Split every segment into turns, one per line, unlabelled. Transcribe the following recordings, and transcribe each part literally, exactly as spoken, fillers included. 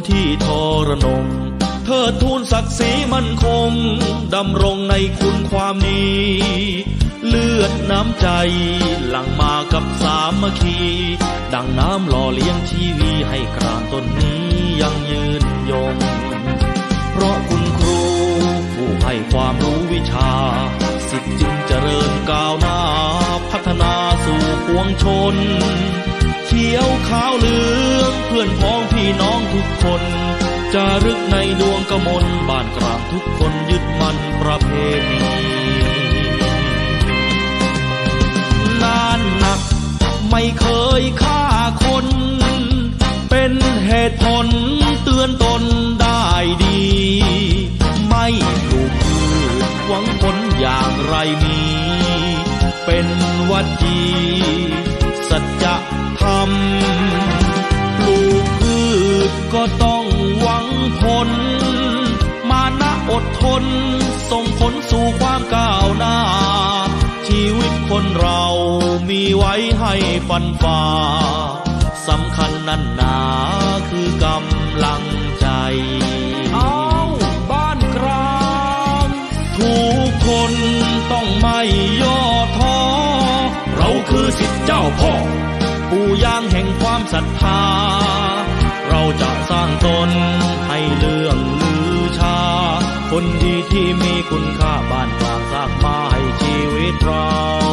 ที่ทรนงเทิดทูนศักดิ์ศรีมั่นคงดำรงในคุณความดีเลือดน้ำใจหลั่งมากับสามัคคีดังน้ำหล่อเลี้ยงชีวีให้กรานต้นนี้ยังยืนยงเพราะคุณครูผู้ให้ความรู้วิชาสิทธิ์จึงเจริญก้าวหน้าพัฒนาสู่ปวงชนเขียวขาวเหลืองเพื่อนพ้องพี่น้องทุกคนจารึกในดวงกมลบ้านกลางทุกคนยึดมั่นประเพณีนานหนักไม่เคยฆ่าคนเป็นเหตุผลเตือนตนได้ดีไม่ปลูกพืชหวังผลอย่างไรมีเป็นวัจจีสัจธรรมปลูกพืชก็ต้องหวังผลมานะอดทนส่งผลสู่ความก้าวหน้าชีวิตคนเรามีไว้ให้ฟันฝ่าสำคัญนั่นหนาคือกำลังใจเอาบ้านกลางทุกคนต้องไม่ย่อท้อเราคือศิษย์เจ้าพ่อปู่ย่างแห่งความศรัทธาเราจะสร้างตนให้เรื่องลือชาคนดีที่มีคุณค่าบ้านกลางสร้างมาให้ชีวิตเรา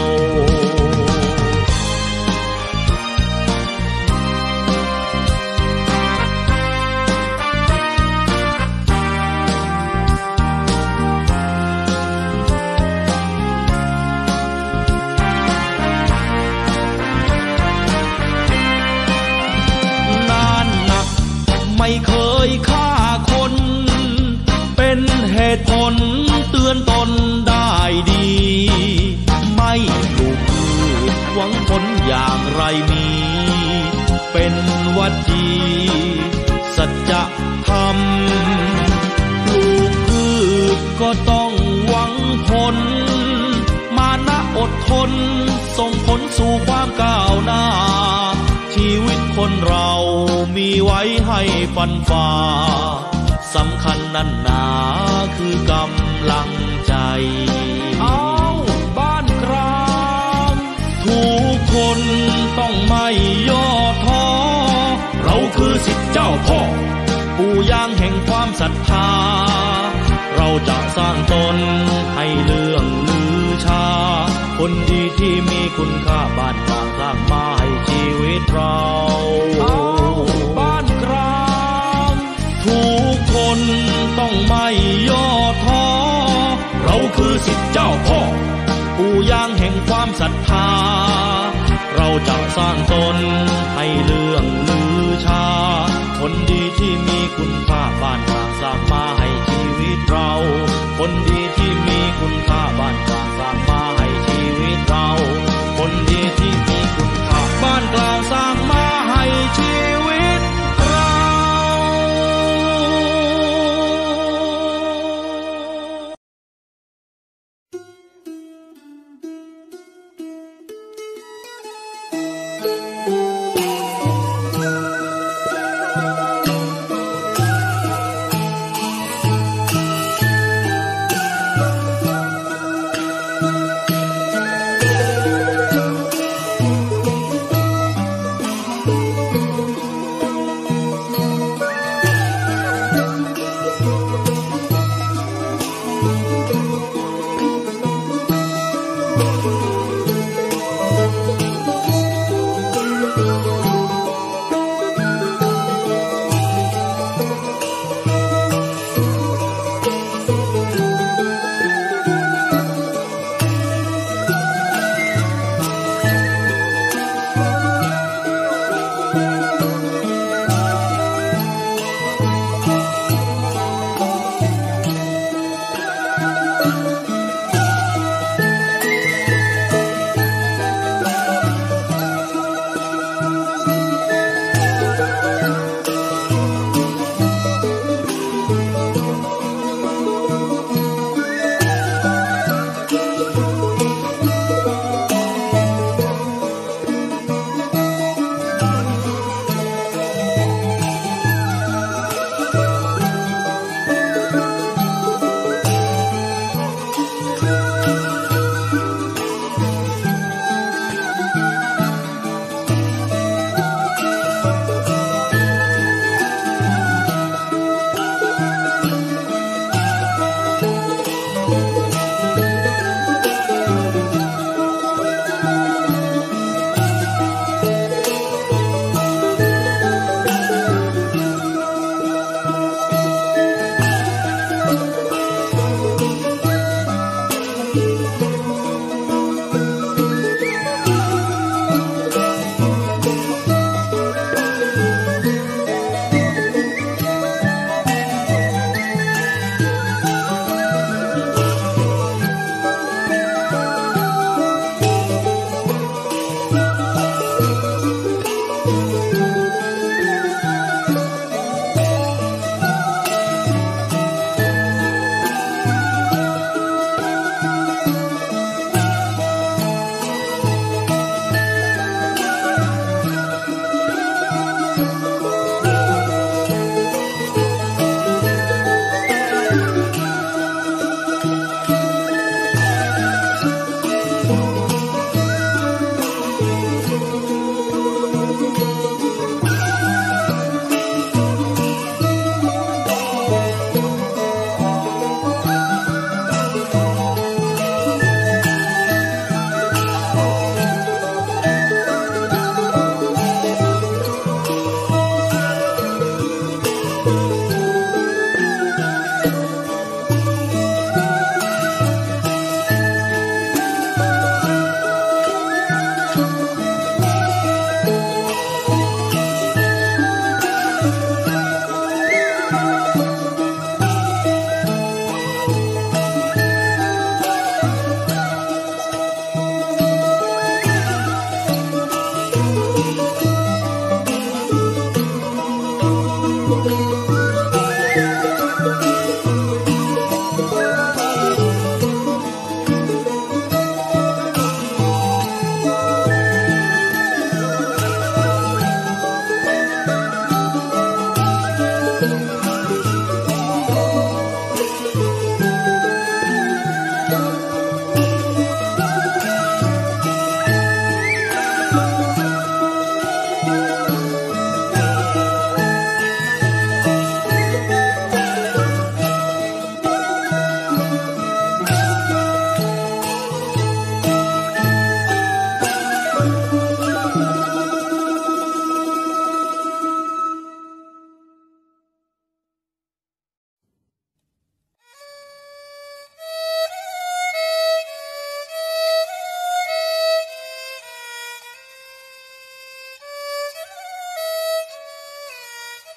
ไม่เคยฆ่าคนเป็นเหตุผลเตือนตนได้ดีไม่ปลูกพืชหวังผลอย่างไรมีเป็นวัจจีสัจธรรมปลูกพืชก็ต้องหวังผลมานะอดทนส่งผลสู่ความก้าวหน้าชีวิตคนเรามีไว้ให้ฟันฝ่าสำคัญนั่นหนาคือกำลังใจเอาบ้านกลางทุกคนต้องไม่ย่อท้อเราคือศิษย์เจ้าพ่อปู่ย่างแห่งความศรัทธาเราจะสร้างตนให้เรื่องลือชาคนดีที่มีคุณค่าบ้านกลางสร้างมาให้ชีวิตเราบ้านกลางทุกคนต้องไม่ย่อท้อเราคือศิษย์เจ้าพ่อปู่ย่างแห่งความศรัทธาเราจะสร้างตนให้เรื่องลือชาคนดีที่มีคุณค่าบ้านกลางสร้างมาให้ชีวิตเราคนดีที่มีคุณค่าบ้านกลางสร้างมาให้ชีวิตเราคนดีที่มีคุณค่าบ้านกลางสร้างมาให้ชีวิตเรา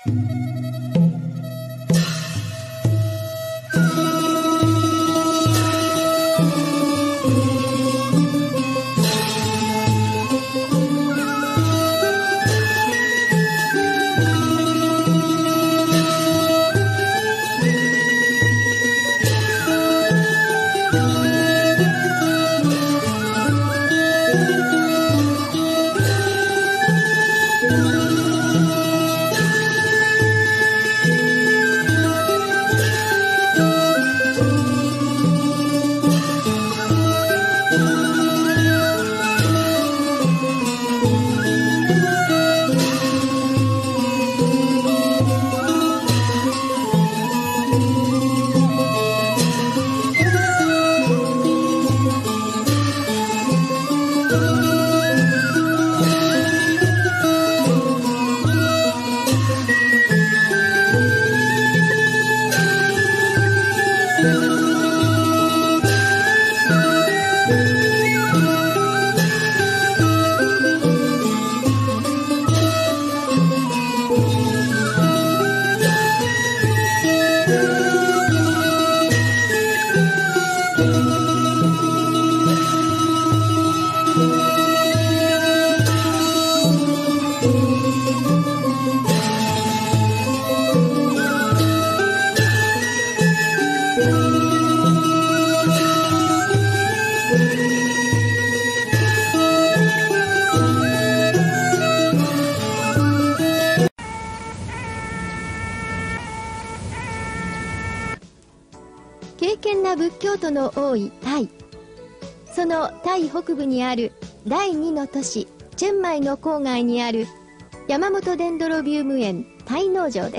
敬虔な仏教徒の多いタイ。そのタイ北部にあるだいにの都市チェンマイの郊外にある山本デンドロビウム園タイ農場です。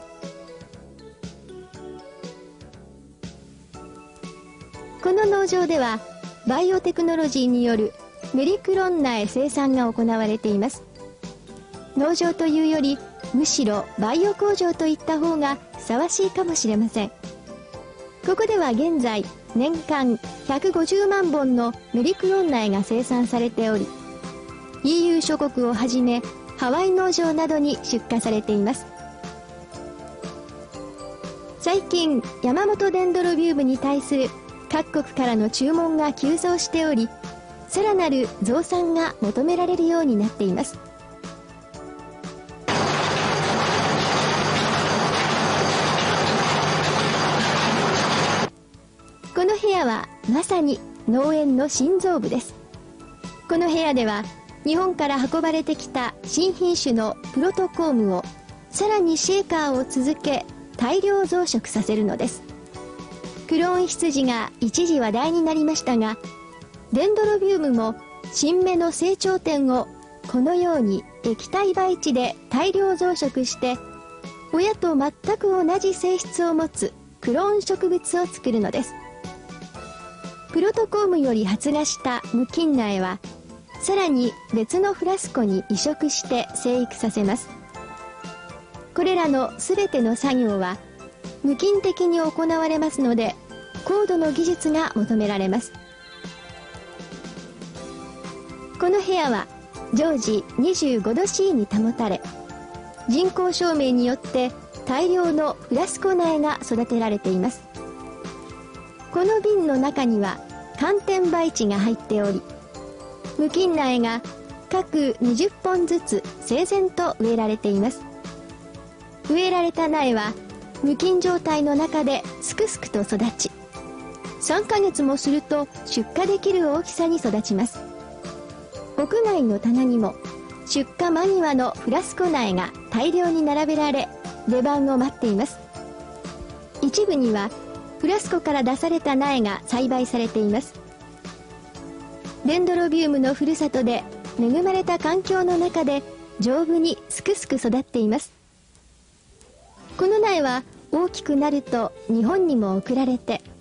この農場ではバイオテクノロジーによるメリクロン苗生産が行われています。農場というよりむしろバイオ工場といった方がふさわしいかもしれません。ここでは現在年間ひゃくごじゅうまんぼんのメリクロン苗が生産されており、 イーユー 諸国をはじめハワイ農場などに出荷されています。最近山本デンドロビウムに対する各国からの注文が急増しており、さらなる増産が求められるようになっています。この部屋はまさに農園の心臓部です。この部屋では日本から運ばれてきた新品種のプロトコームをさらにシェーカーを続け大量増殖させるのです。クローン羊が一時話題になりましたが、デンドロビウムも新芽の成長点をこのように液体培地で大量増殖して親と全く同じ性質を持つクローン植物を作るのです。プロトコームより発芽した無菌苗はさらに別のフラスコに移植して生育させます。これらのすべての作業は無菌的に行われますので、高度の技術が求められます。この部屋は常時にじゅうごど C に保たれ、人工照明によって大量のフラスコ苗が育てられています。この瓶の中には寒天培地が入っており、無菌苗が各にじゅっぽんずつ整然と植えられています。植えられた苗は無菌状態の中ですくすくと育ち、さんかげつもすると出荷できる大きさに育ちます。屋外の棚にも出荷間際のフラスコ苗が大量に並べられ、出番を待っています。一部にはフラスコから出された苗が栽培されています。デンドロビウムのふるさとで恵まれた環境の中で丈夫にすくすく育っています。この苗は大きくなると日本にも送られて、